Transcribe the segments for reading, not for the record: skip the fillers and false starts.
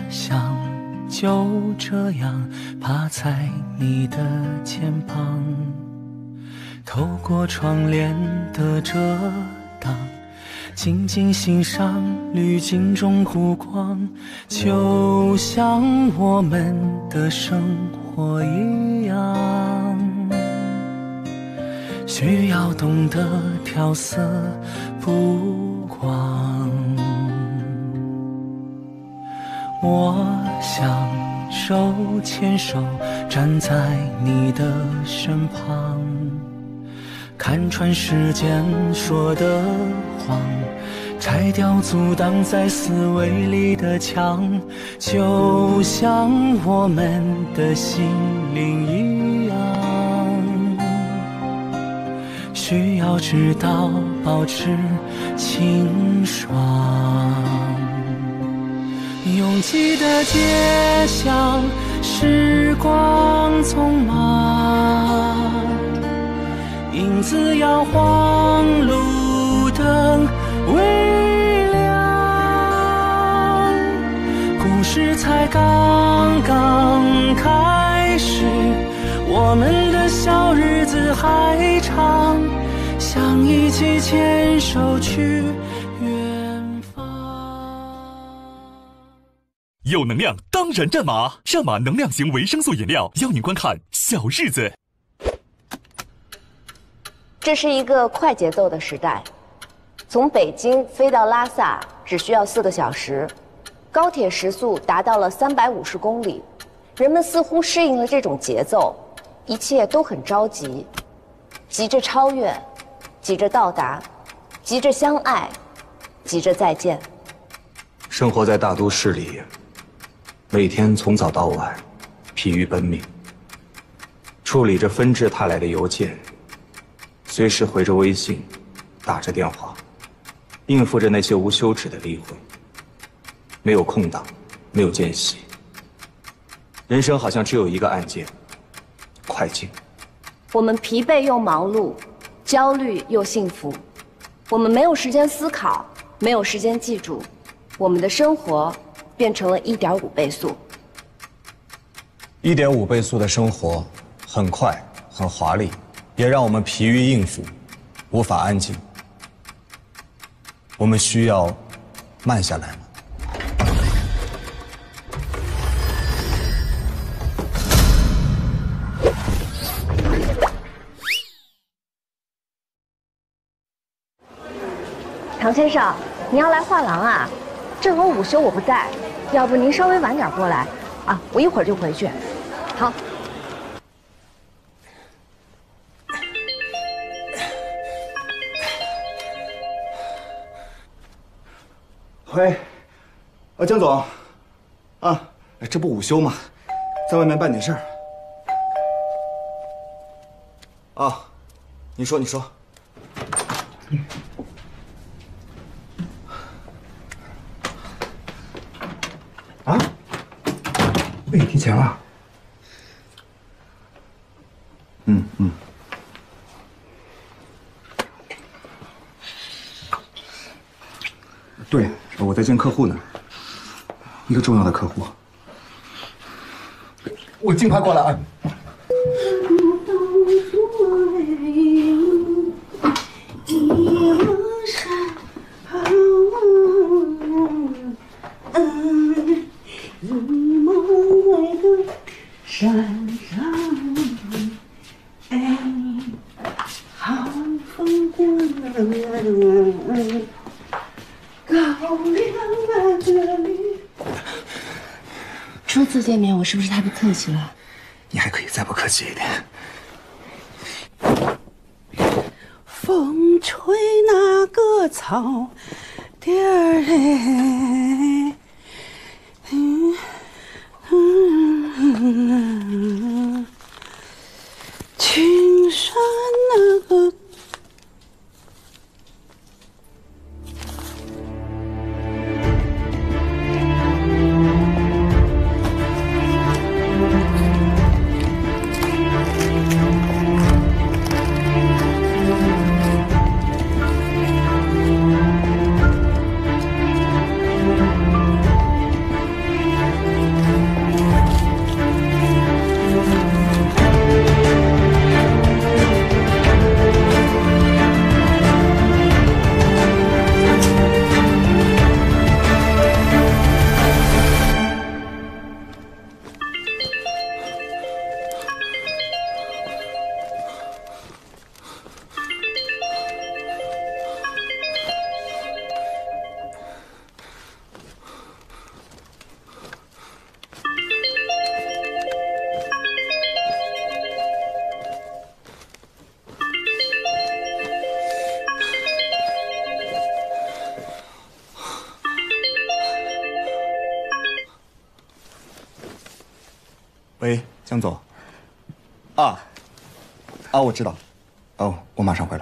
想就这样趴在你的肩膀，透过窗帘的遮挡，静静欣赏滤镜中湖光，就像我们的生活一样，需要懂得调色补光。我想手牵手站在你的身旁，看穿时间说的谎，拆掉阻挡在思维里的墙，就像我们的心灵一样，需要知道保持清爽。拥挤的街巷，时光匆忙，影子摇晃，路灯微亮，故事才刚刚开始，我们的小日子还长，想一起牵手去远方。 有能量当然战马，战马能量型维生素饮料邀您观看《小日子》。 这是一个快节奏的时代，从北京飞到拉萨只需要4个小时，高铁时速达到了350公里，人们似乎适应了这种节奏，一切都很着急，急着超越，急着到达，急着相爱，急着再见。 生活在大都市里，每天从早到晚，疲于奔命，处理着纷至沓来的邮件，随时回着微信，打着电话，应付着那些无休止的例会，没有空档，没有间隙。人生好像只有一个按键，快进。 我们疲惫又忙碌，焦虑又幸福，我们没有时间思考，没有时间记住，我们的生活变成了1.5倍速。 1.5倍速的生活，很快，很华丽，也让我们疲于应付，无法安静。我们需要慢下来吗？ 唐先生，您要来画廊啊？正好午休我不在，要不您稍微晚点过来啊？我一会儿就回去。好。 喂，江总，啊，这不午休吗？在外面办点事儿。啊，你说。啊？被你提前了。嗯。对，我在见客户呢，一个重要的客户。我尽快过来啊。 初次见面，我是不是太不客气了？ 你还可以再不客气一点。 风吹那个草甸儿嘞，青山那个。 喂，江总。啊，我知道。哦，我马上回来。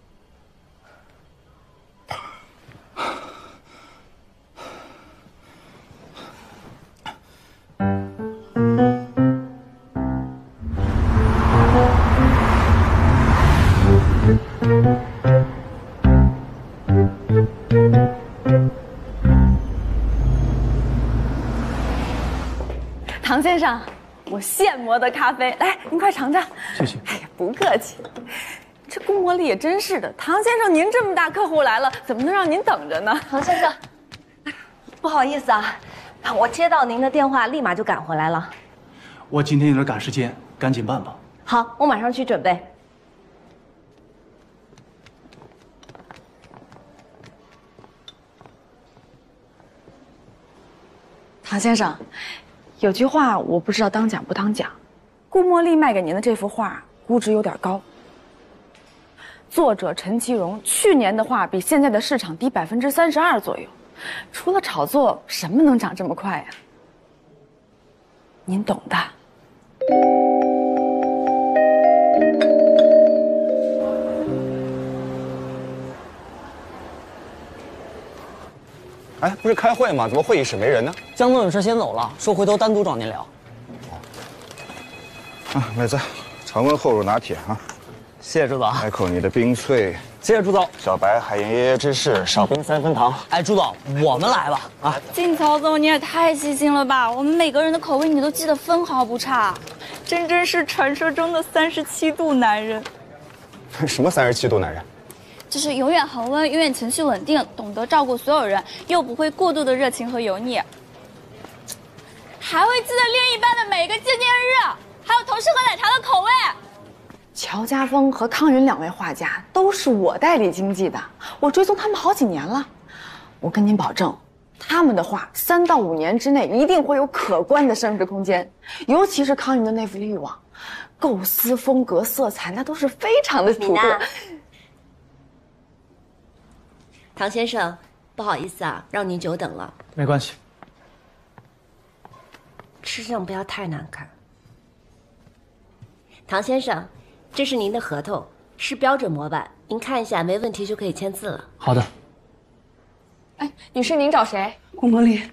唐先生，我现磨的咖啡，来，您快尝尝。 谢谢。 哎呀，不客气。这顾茉莉也真是的，唐先生，您这么大客户来了，怎么能让您等着呢？ 唐先生，不好意思啊，我接到您的电话，立马就赶回来了。 我今天有点赶时间，赶紧办吧。 好，我马上去准备。 唐先生，有句话我不知道当讲不当讲，顾茉莉卖给您的这幅画估值有点高。作者陈其荣去年的画比现在的市场低32%左右，除了炒作，什么能涨这么快呀？您懂的。 哎，不是开会吗？怎么会议室没人呢？ 江总有事先走了，说回头单独找您聊。 啊，妹子，常温厚乳拿铁啊！ 谢谢朱总。 来口你的冰萃。 谢谢朱总。 小白海盐椰椰芝士，少冰3分糖。 哎，朱总，我们来吧啊！ 靳曹总，你也太细心了吧！我们每个人的口味你都记得分毫不差，真是传说中的37度男人。 什么37度男人？ 就是永远恒温，永远情绪稳定，懂得照顾所有人，又不会过度的热情和油腻，还会记得另一半的每个纪念日，还有同事喝奶茶的口味。 乔家峰和康云2位画家都是我代理经纪的，我追踪他们好几年了。我跟您保证，他们的画3到5年之内一定会有可观的升值空间，尤其是康云的那幅《欲望》，构思、风格、色彩那都是非常的突破。 唐先生，不好意思啊，让您久等了。 没关系。 吃相不要太难看。唐先生，这是您的合同，是标准模板，您看一下，没问题就可以签字了。 好的。 哎，女士，您找谁？ 顾茉莉。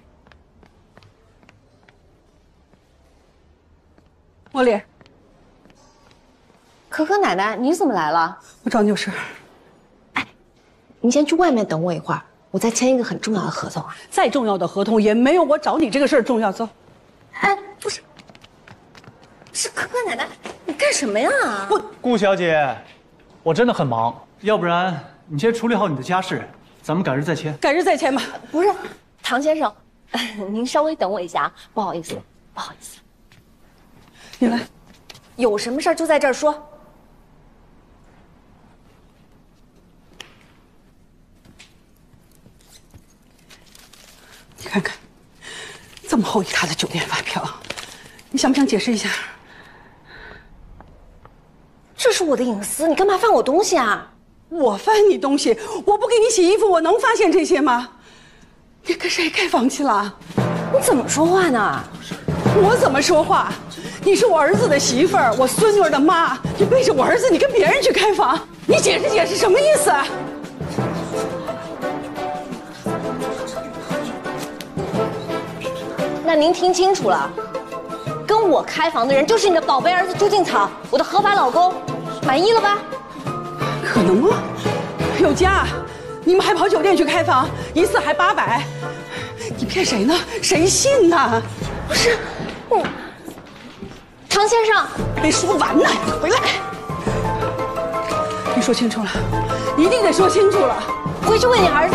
茉莉， 可可奶奶，你怎么来了？ 我找你有事。 您先去外面等我一会儿，我再签一个很重要的合同啊。 再重要的合同也没有我找你这个事儿重要。走。 哎，不是，是可可奶奶，你干什么呀？ 顾小姐，我真的很忙，要不然你先处理好你的家事，咱们改日再签。 改日再签吧。 不是，唐先生，您稍微等我一下啊，不好意思，不好意思。 你来， 有什么事儿就在这儿说。 你看看，这么厚一沓的酒店发票，你想不想解释一下？ 这是我的隐私，你干嘛翻我东西啊？ 我翻你东西，我不给你洗衣服，我能发现这些吗？你跟谁开房去了？ 你怎么说话呢？ 我怎么说话？你是我儿子的媳妇儿，我孙女儿的妈，你背着我儿子，你跟别人去开房，你解释解释什么意思？ 那您听清楚了，跟我开房的人就是你的宝贝儿子朱劲草，我的合法老公，满意了吧？ 可能吗？有家，你们还跑酒店去开房，一次还800，你骗谁呢？谁信呢？ 不是，唐先生， 没说完呢，回来！你说清楚了，一定得说清楚了。 回去问你儿子。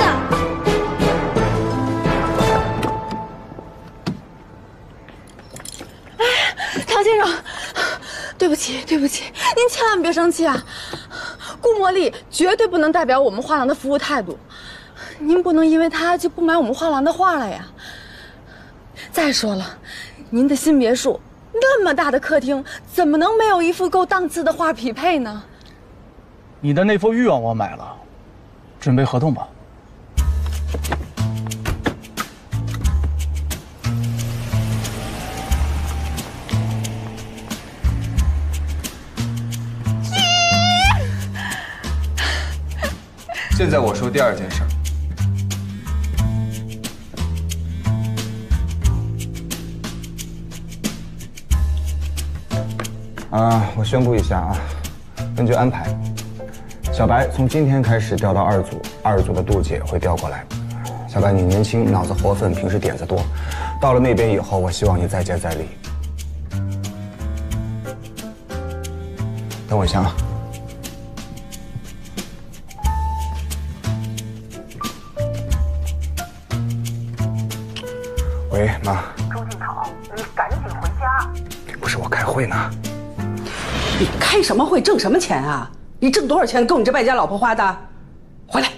唐先生，对不起，对不起，您千万别生气啊！顾茉莉绝对不能代表我们画廊的服务态度，您不能因为她就不买我们画廊的画了呀。再说了，您的新别墅那么大的客厅，怎么能没有一幅够档次的画匹配呢？ 你的那幅欲望我买了，准备合同吧。 现在我说第二件事儿。 我宣布一下啊，根据安排，小白从今天开始调到2组，2组的杜姐会调过来。小白，你年轻，脑子活泛，平时点子多，到了那边以后，我希望你再接再厉。等我一下啊。喂，妈。 周静草，你赶紧回家。 不是，我开会呢。 你开什么会？挣什么钱啊？你挣多少钱够你这败家老婆花的？回来。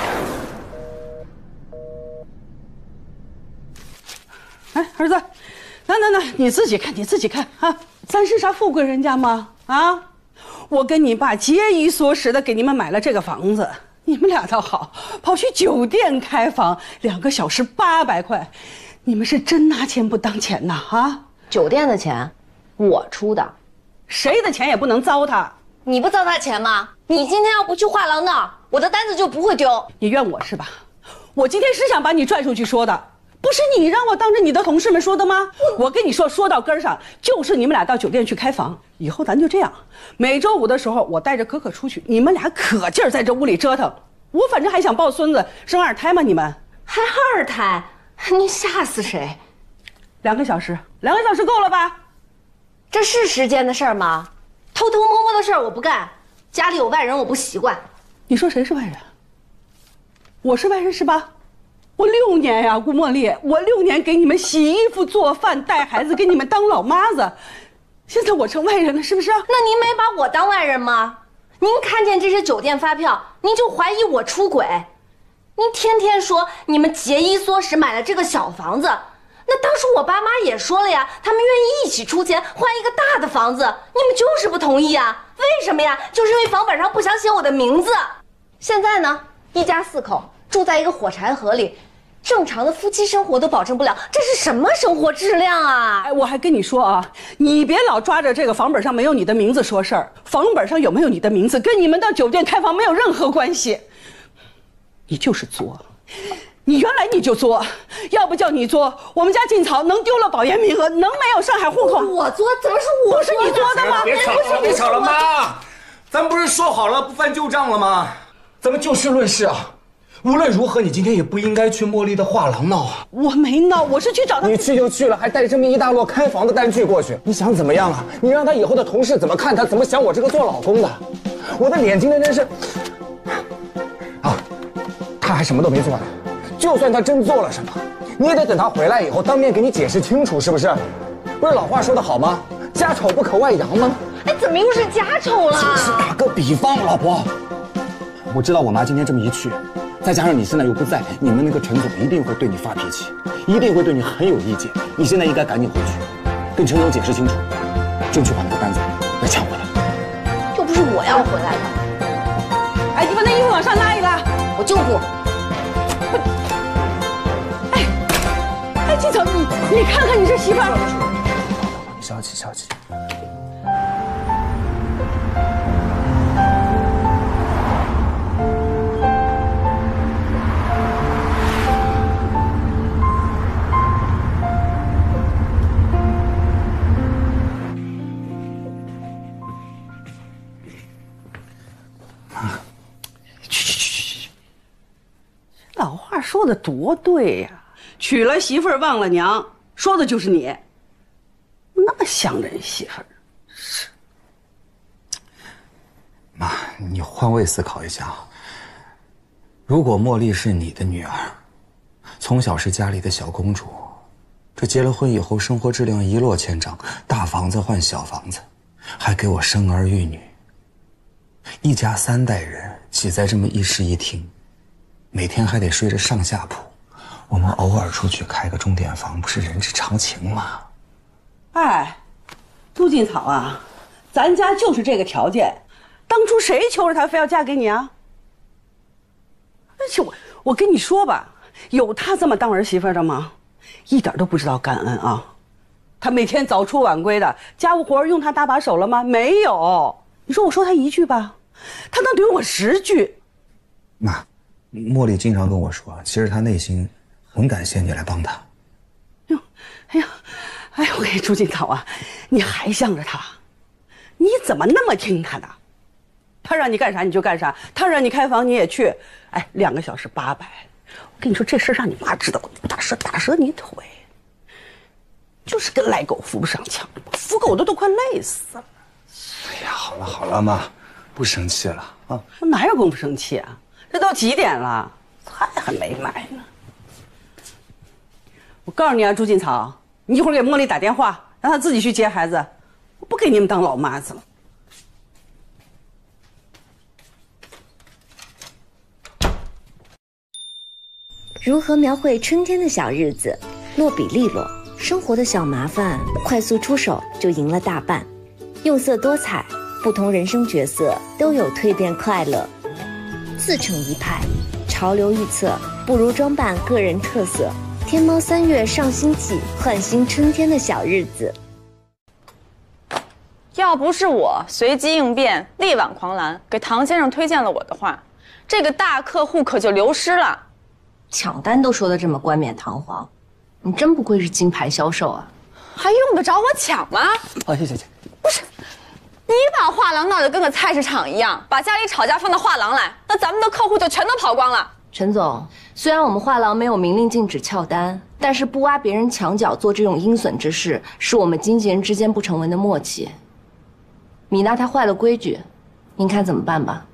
哎，儿子，那，你自己看，你自己看啊！咱是啥富贵人家吗？啊！我跟你爸节衣缩食的给你们买了这个房子，你们俩倒好，跑去酒店开房，2个小时800块，你们是真拿钱不当钱呐？啊！ 酒店的钱，我出的。 谁的钱也不能糟蹋， 你不糟蹋钱吗？你今天要不去画廊那儿，我的单子就不会丢。 你怨我是吧？我今天是想把你拽出去说的，不是你让我当着你的同事们说的吗？我跟你说，说到根上，就是你们俩到酒店去开房，以后咱就这样，每周5的时候我带着可可出去，你们俩可劲儿在这屋里折腾。我反正还想抱孙子，生2胎吗？你们还2胎？你吓死谁 ？2个小时，2个小时够了吧？ 这是时间的事儿吗？偷偷摸摸的事儿我不干，家里有外人我不习惯。 你说谁是外人？我是外人是吧？我6年呀，顾茉莉，我6年给你们洗衣服、做饭、带孩子，给你们当老妈子，现在我成外人了，是不是？ 那您没把我当外人吗？您看见这些酒店发票，您就怀疑我出轨。您天天说你们节衣缩食买了这个小房子。那当初我爸妈也说了呀，他们愿意一起出钱换一个大的房子，你们就是不同意啊？为什么呀？就是因为房本上不想写我的名字。现在呢，一家4口住在一个火柴盒里，正常的夫妻生活都保证不了，这是什么生活质量啊？ 哎，我还跟你说啊，你别老抓着这个房本上没有你的名字说事儿，房本上有没有你的名字，跟你们到酒店开房没有任何关系。你就是作。你原来你就作，要不叫你作，我们家静草能丢了保研名额，能没有上海户口？ 我作怎么是我？ 不是你作的吗？ 别吵了，别吵了，妈，咱不是说好了不翻旧账了吗？咱们就事论事啊。无论如何，你今天也不应该去茉莉的画廊闹啊。 我没闹，我是去找他。 你去就去了，还带这么一大摞开房的单据过去，你想怎么样啊？你让他以后的同事怎么看他，怎么想我这个做老公的？我的脸今天真是……啊，他还什么都没做呢。就算他真做了什么，你也得等他回来以后当面给你解释清楚，是不是？不是老话说得好吗？家丑不可外扬吗？ 哎，怎么又是家丑了？ 只是打个比方，老婆。我知道我妈今天这么一去，再加上你现在又不在，你们那个陈总一定会对你发脾气，一定会对你很有意见。你现在应该赶紧回去，跟陈总解释清楚，争取把那个单子再抢回来。 又不是我要回来的。 哎，你把那衣服往上拉一拉。 我就不。 哎，静草，你看看你这媳妇儿。 你消气消气。 老话说的多对呀，娶了媳妇儿忘了娘，说的就是你。那么想人媳妇儿，是。 妈，你换位思考一下啊。如果茉莉是你的女儿，从小是家里的小公主，这结了婚以后生活质量一落千丈，大房子换小房子，还给我生儿育女，一家3代人挤在这么一室一厅，每天还得睡着上下铺，我们偶尔出去开个钟点房，不是人之常情吗？ 哎，杜静草啊，咱家就是这个条件，当初谁求着她非要嫁给你啊？而且我跟你说吧，有她这么当儿媳妇的吗？一点都不知道感恩啊！她每天早出晚归的，家务活用她搭把手了吗？没有。你说我说她1句吧，她能怼我10句。 妈， 茉莉经常跟我说，其实她内心很感谢你来帮她。 哟，哎呀，哎呀，我跟朱锦草啊，你还向着他，你怎么那么听他的？他让你干啥你就干啥，他让你开房你也去。哎，2个小时800，我跟你说这事让你妈知道，打折你腿。就是跟赖狗扶不上墙，扶狗的都快累死了。 哎呀，好了，妈，不生气了啊。 我哪有功夫生气啊？这都几点了，菜还没买呢。我告诉你啊，朱锦草，你一会儿给茉莉打电话，让她自己去接孩子，我不给你们当老妈子了。 如何描绘春天的小日子？落笔利落，生活的小麻烦快速出手就赢了大半。用色多彩，不同人生角色都有蜕变快乐。自成一派，潮流预测不如装扮个人特色。天猫3月上新季，焕新春天的小日子。 要不是我随机应变，力挽狂澜，给唐先生推荐了我的话，这个大客户可就流失了。 抢单都说得这么冠冕堂皇，你真不愧是金牌销售啊！ 还用得着我抢吗？ 啊，谢。 不是，你把画廊闹得跟个菜市场一样，把家里吵架放到画廊来，那咱们的客户就全都跑光了。 陈总，虽然我们画廊没有明令禁止翘单，但是不挖别人墙角做这种阴损之事，是我们经纪人之间不成文的默契。米娜她坏了规矩，您看怎么办吧？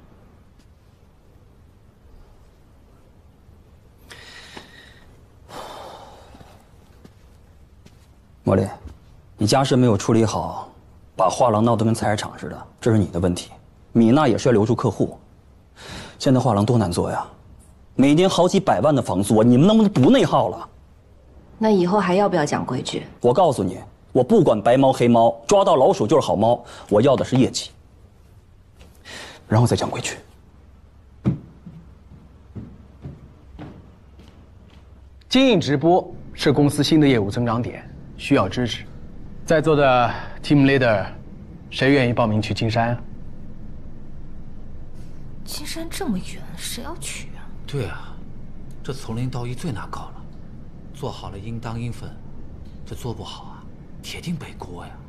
茉莉，你家事没有处理好，把画廊闹得跟菜市场似的，这是你的问题。米娜也是要留住客户。现在画廊多难做呀，每年好几百万的房租，你们能不能不内耗了？ 那以后还要不要讲规矩？ 我告诉你，我不管白猫黑猫，抓到老鼠就是好猫，我要的是业绩，然后再讲规矩。 经营直播是公司新的业务增长点，需要支持。在座的 team leader， 谁愿意报名去金山啊？ 金山这么远，谁要去啊？ 对啊，这从零到一最难搞了，做好了应当应分，这做不好啊，铁定背锅呀。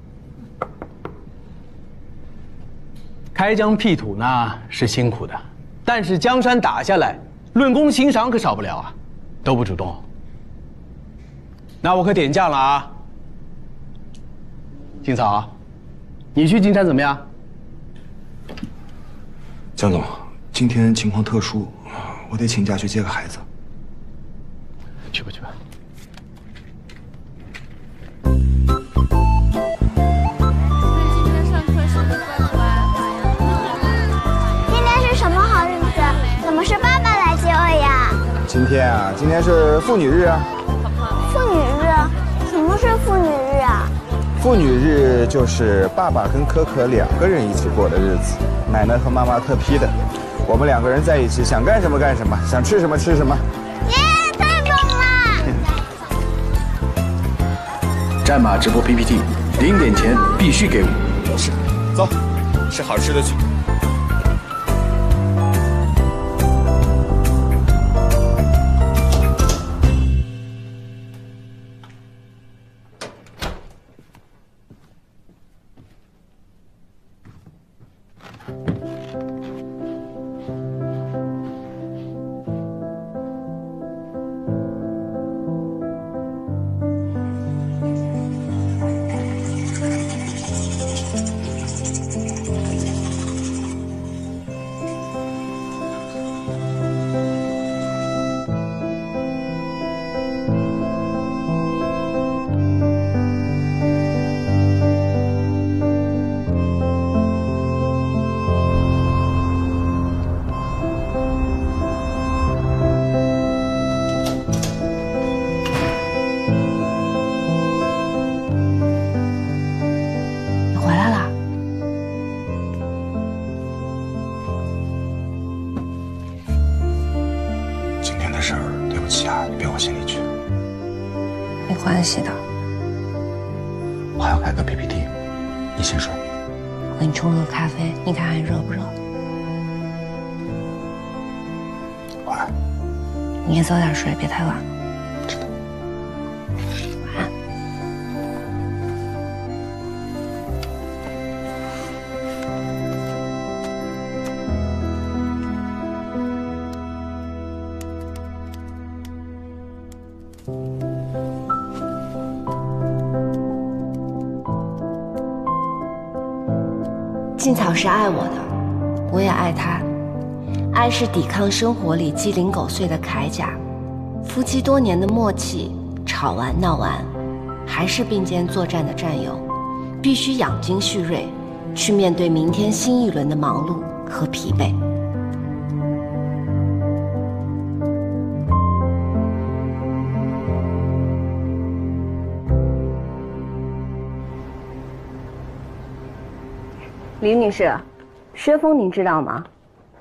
开疆辟土呢是辛苦的，但是江山打下来，论功行赏可少不了啊，都不主动。那我可点将了啊！金草，你去金山怎么样？ 江总，今天情况特殊，我得请假去接个孩子。 去吧去吧。 今天是什么好日子？怎么是爸爸来接我呀？ 今天是妇女日啊。 妇女日？什么是妇女日啊？ 妇女日就是爸爸跟可可2个人一起过的日子，奶奶和妈妈特批的。我们2个人在一起，想干什么干什么，想吃什么吃什么。 耶，太棒了！ 战马直播 PPT， 0点前必须给我。 是，走，吃好吃的去。 没关系的， 我还要开个 PPT， 你先睡。 我给你冲个咖啡，你看还热不热？ 晚安。 你也早点睡，别太晚了。知道。晚安。静草是爱我的，我也爱他。爱是抵抗生活里鸡零狗碎的铠甲，夫妻多年的默契，吵完闹完，还是并肩作战的战友，必须养精蓄锐，去面对明天新一轮的忙碌和疲惫。李女士，薛峰您知道吗？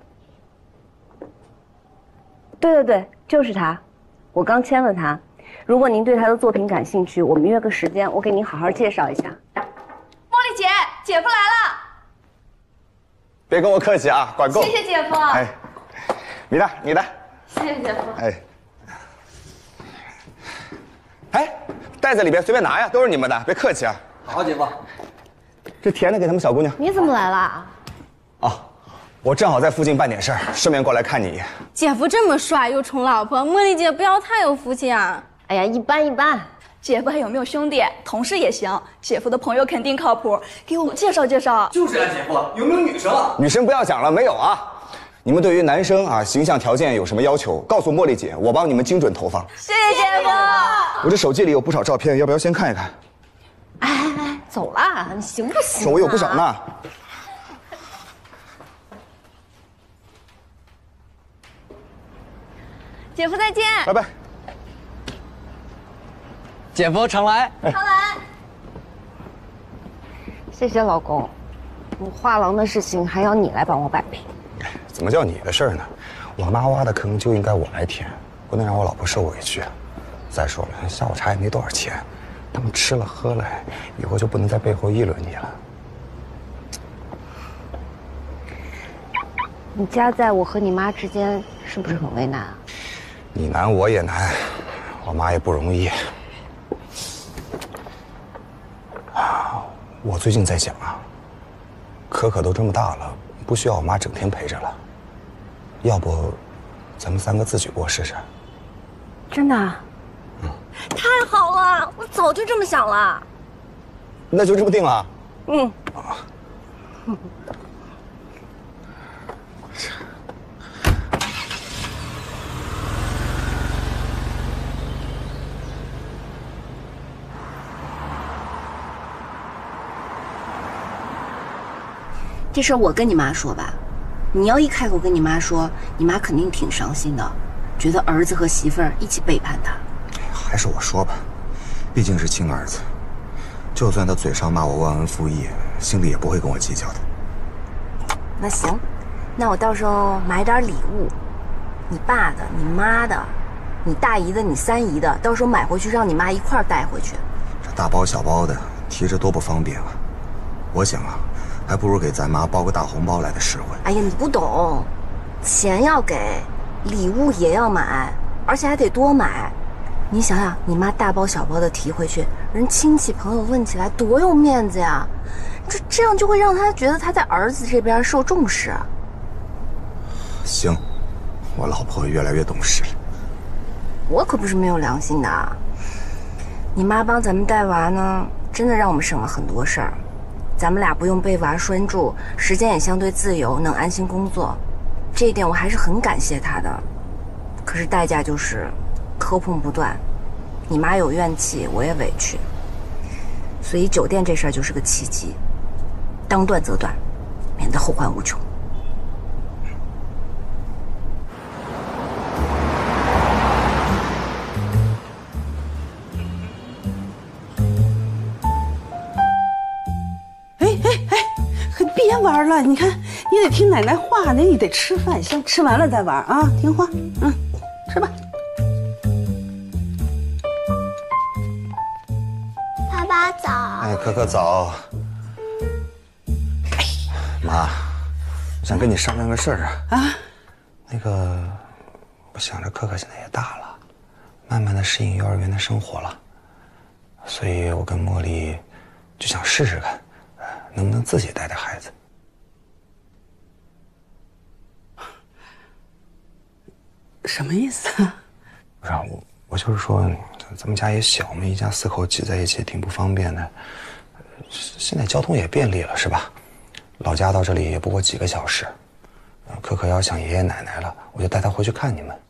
对，就是他，我刚签了他。如果您对他的作品感兴趣，我们约个时间，我给您好好介绍一下。 茉莉姐，姐夫来了。 别跟我客气啊，管够。 谢谢姐夫。 哎，你的。 谢谢姐夫。 哎，袋子里边随便拿呀，都是你们的，别客气啊。 好，姐夫。 这甜的给他们小姑娘。 你怎么来了？ 啊，我正好在附近办点事儿，顺便过来看你一眼。 姐夫这么帅又宠老婆，茉莉姐不要太有福气啊！ 哎呀，一般。 姐夫还有没有兄弟、同事也行？姐夫的朋友肯定靠谱，给我介绍介绍。 就是啊，姐夫，有没有女生啊？ 女生不要讲了，没有啊。你们对于男生啊形象条件有什么要求？告诉茉莉姐，我帮你们精准投放。 谢谢姐夫。 我这手机里有不少照片，要不要先看一看？ 哎，走了，你行不行？ 手有不少呢。 姐夫再见， 拜拜。 姐夫常来， 常来。 谢谢老公，我画廊的事情还要你来帮我摆平。 怎么叫你的事儿呢？我妈挖的坑就应该我来填，不能让我老婆受委屈。再说了，下午茶也没多少钱，他们吃了喝了，以后就不能在背后议论你了。 你夹在我和你妈之间，是不是很为难啊？ 你难我也难，我妈也不容易。我最近在想啊，可可都这么大了，不需要我妈整天陪着了，要不咱们3个自己过试试？ 真的？太好了，我早就这么想了。 那就这么定了。 这事儿我跟你妈说吧，你要一开口跟你妈说，你妈肯定挺伤心的，觉得儿子和媳妇儿一起背叛她。 还是我说吧，毕竟是亲儿子，就算他嘴上骂我忘恩负义，心里也不会跟我计较的。 那行，那我到时候买点礼物，你爸的、你妈的、你大姨的、你三姨的，到时候买回去让你妈一块儿带回去。 这大包小包的，提着多不方便啊！我想啊，还不如给咱妈包个大红包来的实惠。 哎呀，你不懂，钱要给，礼物也要买，而且还得多买。你想想，你妈大包小包的提回去，人亲戚朋友问起来多有面子呀！这样就会让他觉得他在儿子这边受重视。 行，我老婆越来越懂事了。 我可不是没有良心的。你妈帮咱们带娃呢，真的让我们省了很多事儿。咱们俩不用被娃拴住，时间也相对自由，能安心工作。这一点我还是很感谢她的。可是代价就是磕碰不断，你妈有怨气，我也委屈。所以酒店这事儿就是个契机，当断则断，免得后患无穷。 别玩了，你看，你得听奶奶话，你得吃饭，先吃完了再玩啊，听话，吃吧。 爸爸早。 哎，可可早。妈，我想跟你商量个事儿啊。那个， 我想着可可现在也大了，慢慢的适应幼儿园的生活了，所以我跟茉莉就想试试看，能不能自己带带孩子。 什么意思啊？ 不是我就是说，咱们家也小嘛，一家4口挤在一起挺不方便的。现在交通也便利了，是吧？老家到这里也不过几个小时。可可要想爷爷奶奶了，我就带她回去看你们。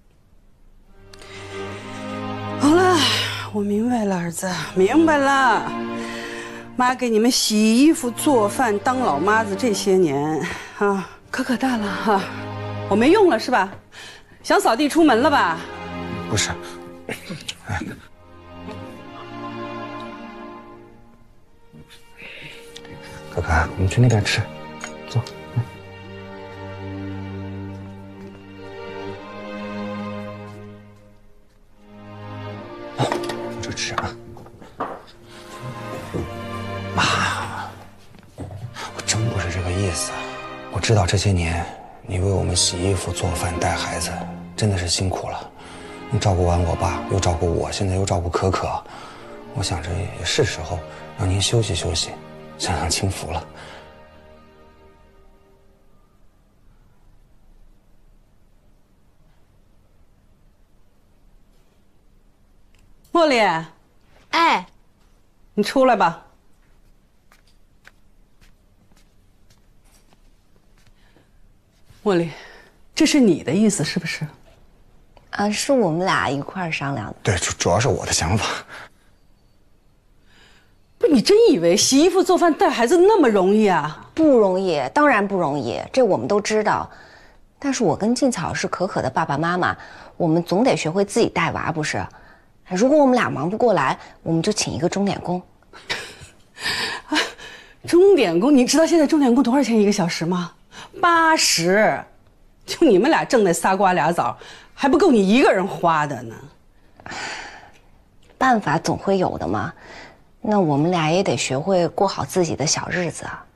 好了，我明白了，儿子，明白了。妈给你们洗衣服、做饭、当老妈子这些年啊，可可大了哈，我没用了是吧？想扫地出门了吧？ 不是，可可，我们去那边吃，走。我这吃啊。妈，我真不是这个意思。我知道这些年你为我们洗衣服、做饭、带孩子，真的是辛苦了。你照顾完我爸，又照顾我，现在又照顾可可，我想着也是时候让您休息休息，享享清福了。 茉莉， 哎， 你出来吧。茉莉，这是你的意思是不是？ 是我们俩一块儿商量的。 对，主要是我的想法。 不，你真以为洗衣服、做饭、带孩子那么容易啊？ 不容易，当然不容易，这我们都知道。但是我跟静草是可可的爸爸妈妈，我们总得学会自己带娃，不是？如果我们俩忙不过来，我们就请一个钟点工。 钟点工，你知道现在钟点工多少钱1个小时吗？80。就你们俩挣那仨瓜俩枣，还不够你一个人花的呢。 办法总会有的嘛，那我们俩也得学会过好自己的小日子啊。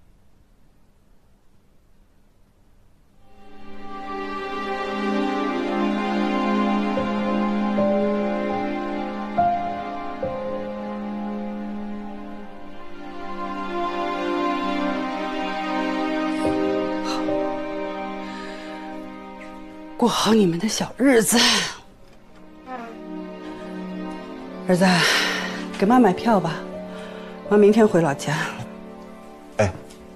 过好你们的小日子。儿子，给妈买票吧，妈明天回老家。 哎。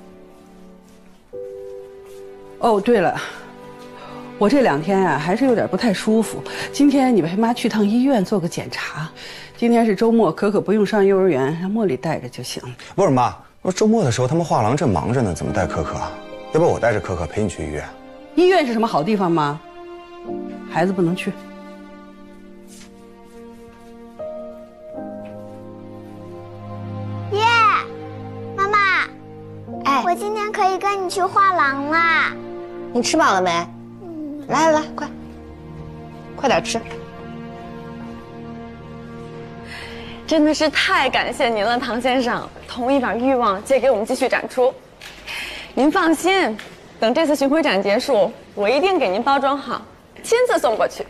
哦，对了，我这2天啊还是有点不太舒服，今天你陪妈去趟医院做个检查。今天是周末，可可不用上幼儿园，让茉莉带着就行。 不是妈，我周末的时候他们画廊正忙着呢，怎么带可可啊？要不我带着可可陪你去医院？ 医院是什么好地方吗？孩子不能去。 耶，妈妈，哎，我今天可以跟你去画廊啦。 你吃饱了没？来，快点吃。 真的是太感谢您了，唐先生，同意把欲望借给我们继续展出。您放心，等这次巡回展结束，我一定给您包装好，亲自送过去。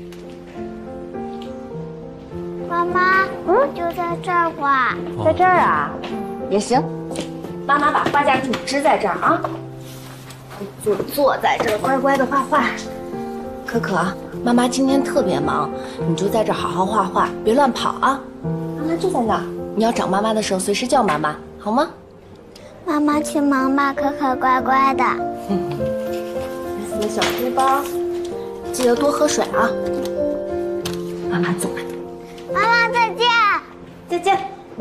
妈妈，我就在这儿画。 在这儿啊，也行。妈妈把画架给你支在这儿啊，就坐在这儿乖乖的画画。可可，妈妈今天特别忙，你就在这儿好好画画，别乱跑啊。妈妈就在那儿，你要找妈妈的时候随时叫妈妈，好吗？ 妈妈去忙吧，可可乖乖的。 你的小书包，记得多喝水啊。妈妈走了。 妈妈再见。 再见。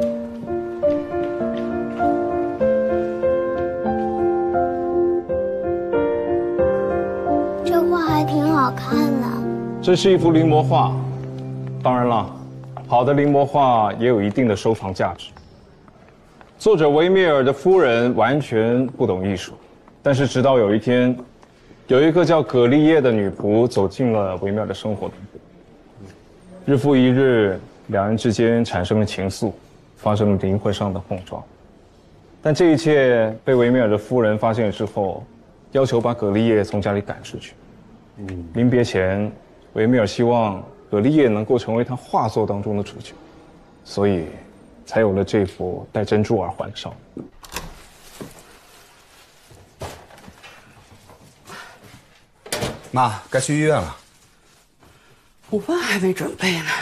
这画还挺好看的。 这是一幅临摹画，当然了，好的临摹画也有一定的收藏价值。作者维米尔的夫人完全不懂艺术，但是直到有一天，有一个叫葛丽叶的女仆走进了维米尔的生活中。日复一日，两人之间产生了情愫，发生了灵魂上的碰撞。但这一切被维米尔的夫人发现了之后，要求把葛丽叶从家里赶出去。 临别前，维米尔希望葛丽叶能够成为他画作当中的主角，所以才有了这副带珍珠耳环的少女。 妈，该去医院了。 午饭还没准备呢。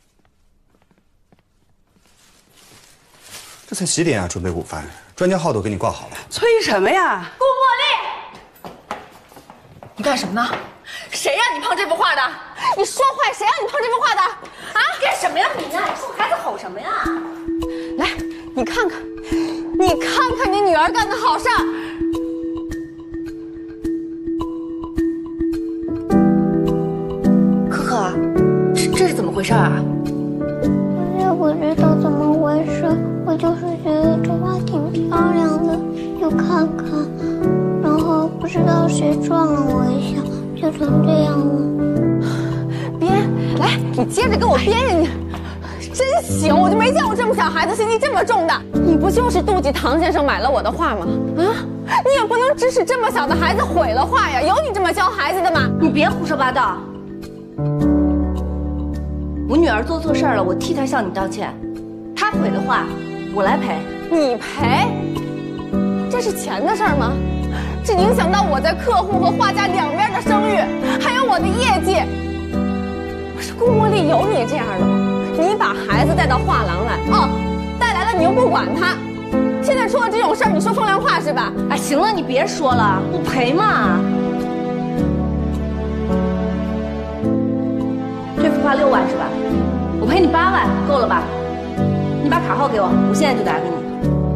这才几点啊？准备午饭，专家号都给你挂好了。 催什么呀？ 顾茉莉，你干什么呢？谁让你碰这幅画的？你说坏，谁让你碰这幅画的？啊，干什么呀你呀？冲孩子吼什么呀？ 来，你看看，你看看你女儿干的好事儿。 可可，这是怎么回事啊？ 我也不知道怎么回事，我就是觉得这画挺漂亮的，就看看，然后不知道谁撞了我一下，就成这样了。 编，来，你接着给我编人家。真行，我就没见过这么小孩子心机这么重的。你不就是妒忌唐先生买了我的画吗？啊，你也不能指使这么小的孩子毁了画呀！有你这么教孩子的吗？ 你别胡说八道。我女儿做错事了，我替她向你道歉。她毁的画，我来赔。 你赔？这是钱的事儿吗？这影响到我在客户和画家两边的声誉，还有我的业绩。不是顾茉莉有你这样的吗？你把孩子带到画廊来，带来了你又不管他，现在出了这种事儿，你说风凉话是吧？ 哎，行了，你别说了，我赔嘛。这幅画6万是吧？我赔你8万，够了吧？你把卡号给我，我现在就打给你。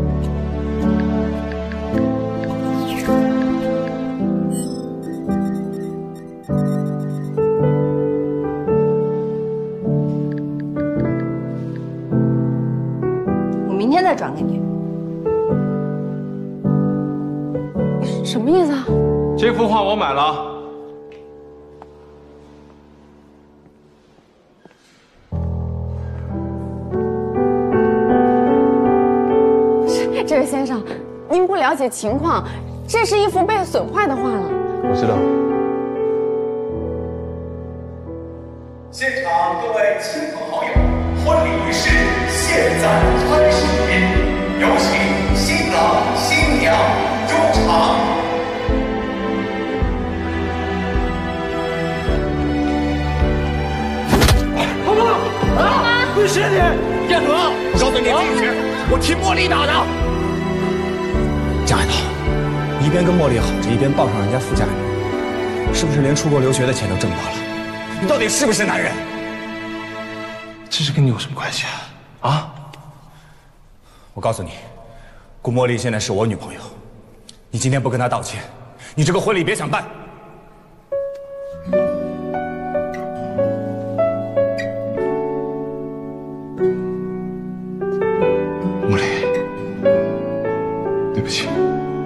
我明天再转给你。 什么意思啊？ 这幅画我买了。 这位先生，您不了解情况，这是一幅被损坏的画了。 我知道。 现场各位亲朋好友，婚礼仪式现在开始，有请新郎新娘入场。 好不好？啊！不是你，叶和，我告诉你进去，我替茉莉打的。 江海涛，你一边跟茉莉好着，一边傍上人家富家女，是不是连出国留学的钱都挣到了？你到底是不是男人？ 这是跟你有什么关系啊？啊！ 我告诉你，顾茉莉现在是我女朋友，你今天不跟她道歉，你这个婚礼别想办。 茉莉，对不起。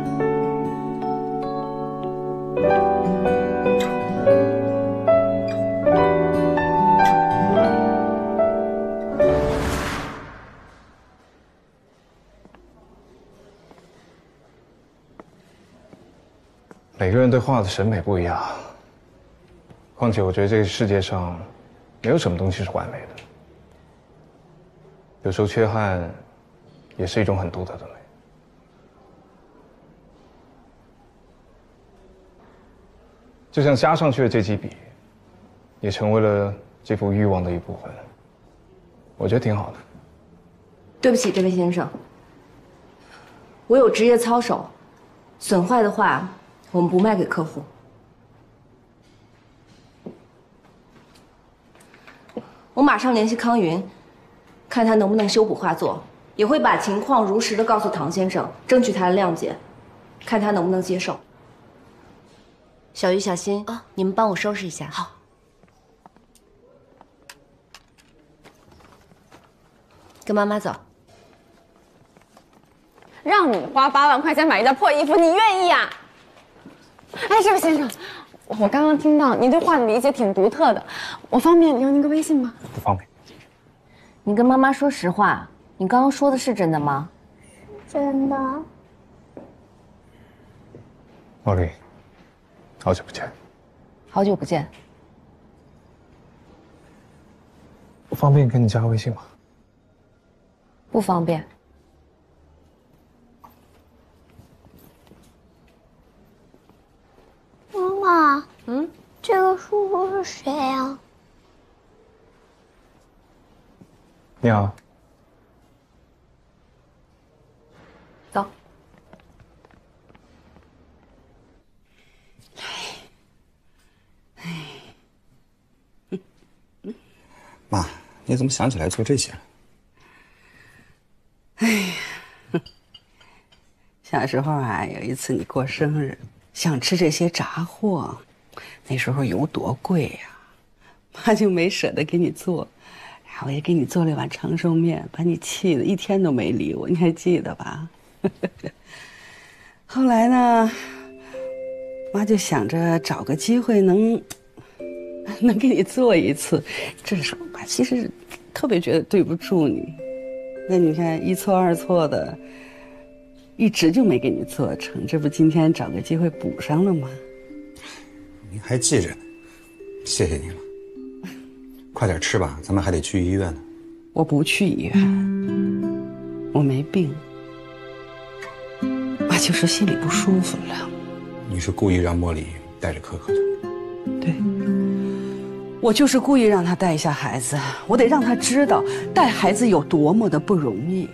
每个人对画的审美不一样，况且我觉得这个世界上没有什么东西是完美的，有时候缺憾也是一种很独特的美。就像加上去的这几笔，也成为了这幅欲望的一部分，我觉得挺好的。 对不起，这位先生，我有职业操守，损坏的画我们不卖给客户。我马上联系康云，看他能不能修补画作，也会把情况如实的告诉唐先生，争取他的谅解，看他能不能接受。小鱼、小新啊，你们帮我收拾一下。好。跟妈妈走。 让你花8万块钱买一件破衣服，你愿意呀？哎，这位先生，我刚刚听到您对画的理解挺独特的，我方便留您个微信吗？ 不方便。 你跟妈妈说实话，你刚刚说的是真的吗？ 真的。 茉莉，好久不见。 好好久不见。 我方便跟你加个微信吗？ 不方便。 妈妈，这个叔叔是谁呀？ 你好。 走。 妈，你怎么想起来做这些了？ 哎呀，小时候啊，有一次你过生日，想吃这些炸货，那时候油多贵呀，妈就没舍得给你做，然后也给你做了一碗长寿面，把你气得一天都没理我，你还记得吧？后来呢，妈就想着找个机会能给你做一次，这时候妈其实特别觉得对不住你，那你看一错二错的，一直就没给你做成，这不今天找个机会补上了吗？ 您还记着呢，谢谢您了。快点吃吧，咱们还得去医院呢。 我不去医院，我没病，妈就是心里不舒服了。 你是故意让茉莉带着可可的？ 对，我就是故意让她带一下孩子，我得让她知道带孩子有多么的不容易。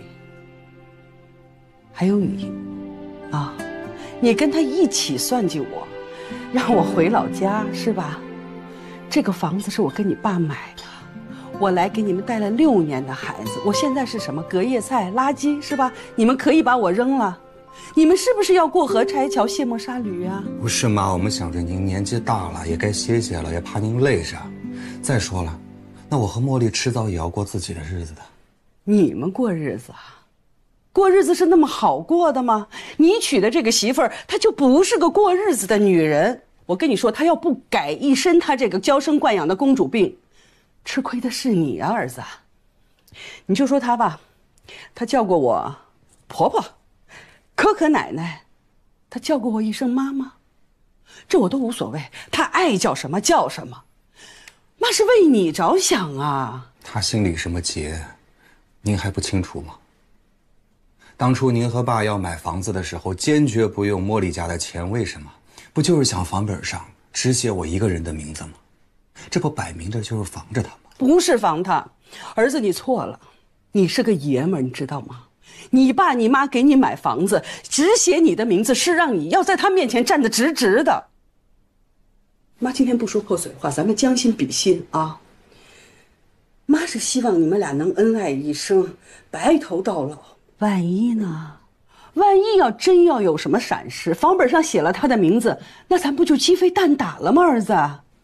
还有你，啊，你跟他一起算计我，让我回老家是吧？这个房子是我跟你爸买的，我来给你们带了6年的孩子，我现在是什么隔夜菜、垃圾是吧？你们可以把我扔了，你们是不是要过河拆桥、卸磨杀驴啊？ 不是妈，我们想着您年纪大了，也该歇歇了，也怕您累着。再说了，那我和茉莉迟早也要过自己的日子的。 你们过日子啊？过日子是那么好过的吗？你娶的这个媳妇儿，她就不是个过日子的女人。我跟你说，她要不改一身她这个娇生惯养的公主病，吃亏的是你啊，儿子。你就说她吧，她叫过我婆婆、可可奶奶，她叫过我一声妈妈，这我都无所谓，她爱叫什么叫什么。妈是为你着想啊。 她心里什么结，您还不清楚吗？当初您和爸要买房子的时候，坚决不用茉莉家的钱，为什么？不就是想房本上只写我一个人的名字吗？这不摆明着就是防着他吗？ 不是防他，儿子你错了，你是个爷们儿，你知道吗？你爸你妈给你买房子，只写你的名字，是让你要在他面前站得直直的。妈今天不说破碎话，咱们将心比心啊。妈是希望你们俩能恩爱一生，白头到老。万一呢？万一要真要有什么闪失，房本上写了他的名字，那咱不就鸡飞蛋打了吗？儿子，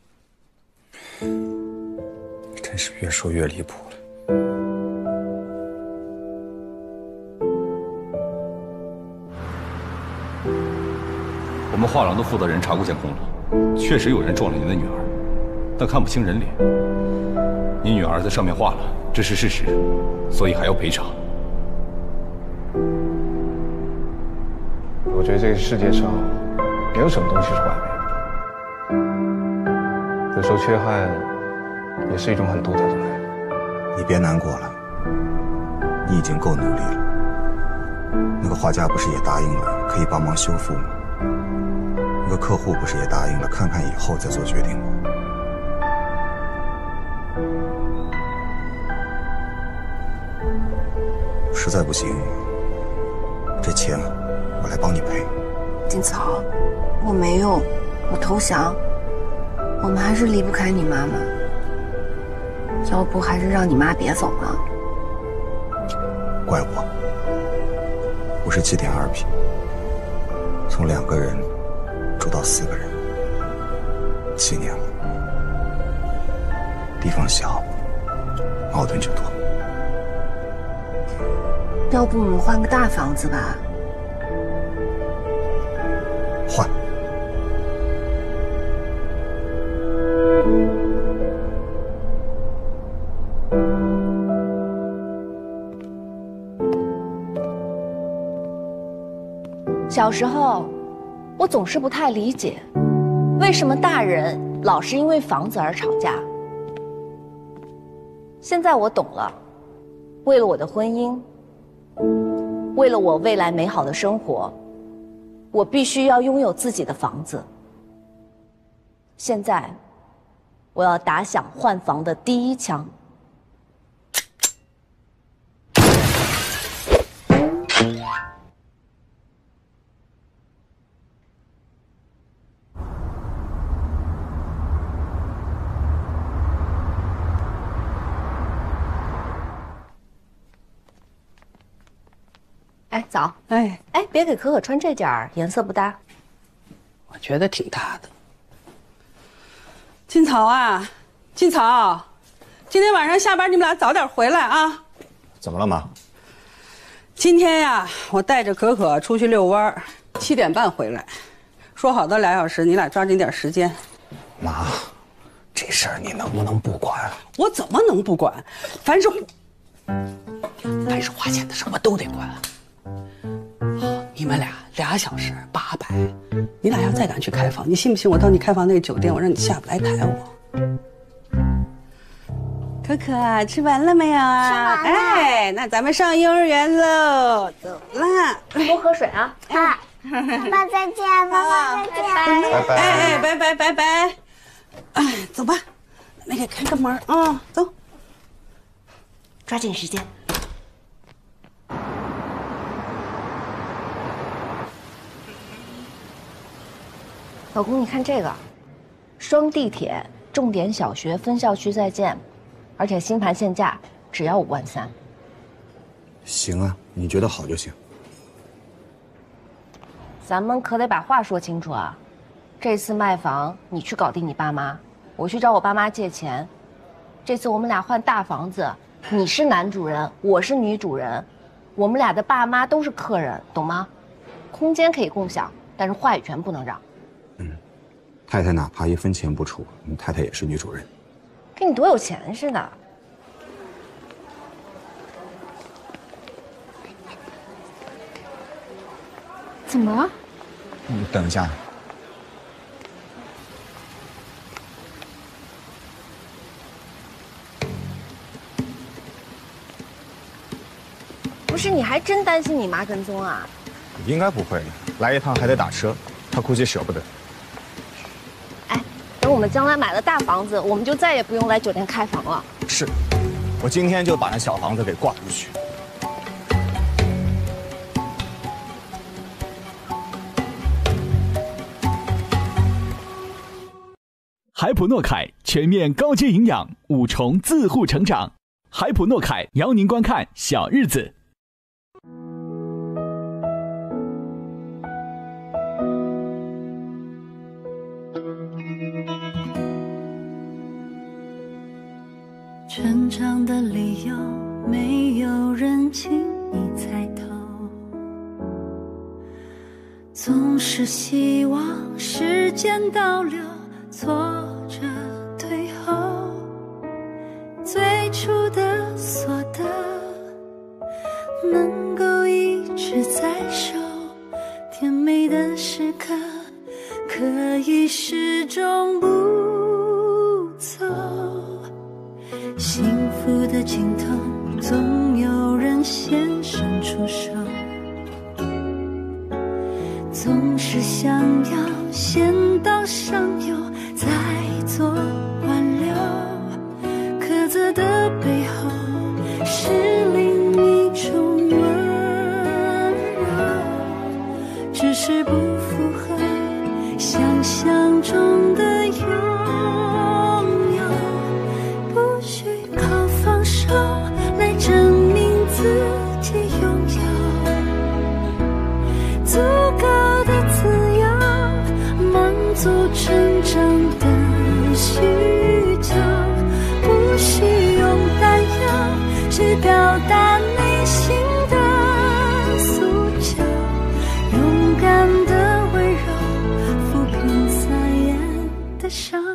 真是越说越离谱了。 我们画廊的负责人查过监控了，确实有人撞了您的女儿，但看不清人脸。你女儿在上面画了，这是事实，所以还要赔偿。 我觉得这个世界上没有什么东西是完美的，有时候缺憾也是一种很独特的美。 你别难过了，你已经够努力了。那个画家不是也答应了可以帮忙修复吗？那个客户不是也答应了看看以后再做决定吗？实在不行，这钱我来帮你赔。 锦草，我没用，我投降。我们还是离不开你妈妈，要不还是让你妈别走了。 怪我，我是7点2匹，从2个人住到4个人，7年了。地方小，矛盾就多。 要不我们换个大房子吧？ 换。 小时候，我总是不太理解，为什么大人老是因为房子而吵架。现在我懂了，为了我的婚姻，为了我未来美好的生活，我必须要拥有自己的房子。现在，我要打响换房的第一枪。哎，早。哎，别给可可穿这件儿，颜色不搭。 我觉得挺搭的。金草啊，金草，今天晚上下班你们俩早点回来啊。 怎么了，妈？ 今天呀，我带着可可出去遛弯，7点半回来。说好的2小时，你俩抓紧点时间。 妈，这事儿你能不能不管？ 我怎么能不管？凡是花钱的事我都得管。你们俩2小时800，你俩要再敢去开房，你信不信我到你开房那个酒店，我让你下不来台我。可可，吃完了没有啊？吃完了。哎，那咱们上幼儿园喽，走啦。 多喝水啊。 爸爸再见，妈妈再见， 拜拜。哎，拜拜拜拜。哎，走吧，那个开个门啊，走。 抓紧时间。老公，你看这个，双地铁，重点小学分校区在建，而且新盘现价只要5万3。 行啊，你觉得好就行。 咱们可得把话说清楚啊！这次卖房，你去搞定你爸妈，我去找我爸妈借钱。这次我们俩换大房子，你是男主人，我是女主人，我们俩的爸妈都是客人，懂吗？空间可以共享，但是话语权不能让。 太太哪怕1分钱不出，太太也是女主人。 跟你多有钱似的。怎么了？ 你等一下。 不是，你还真担心你妈跟踪啊？ 应该不会的，来一趟还得打车，她估计舍不得。 等我们将来买了大房子，我们就再也不用来酒店开房了。 是，我今天就把那小房子给挂出去。 海普诺凯全面高阶营养，5重自护成长。海普诺凯邀您观看《小日子》。 成长的理由，没有人轻易猜透，总是希望时间倒流，挫折退后，最初的所得能够一直在手，甜美的时刻可以始终不走，幸福的尽头总有人先伸出手，总是想要先到上游再做挽留，苛责的背后是另一种温柔，只是不符合想象中的拥有，不需靠放手来证明自己拥有足够的自由，满足成长的需求，不需用担忧去表达内心的诉求，勇敢的温柔抚平撒眼的伤。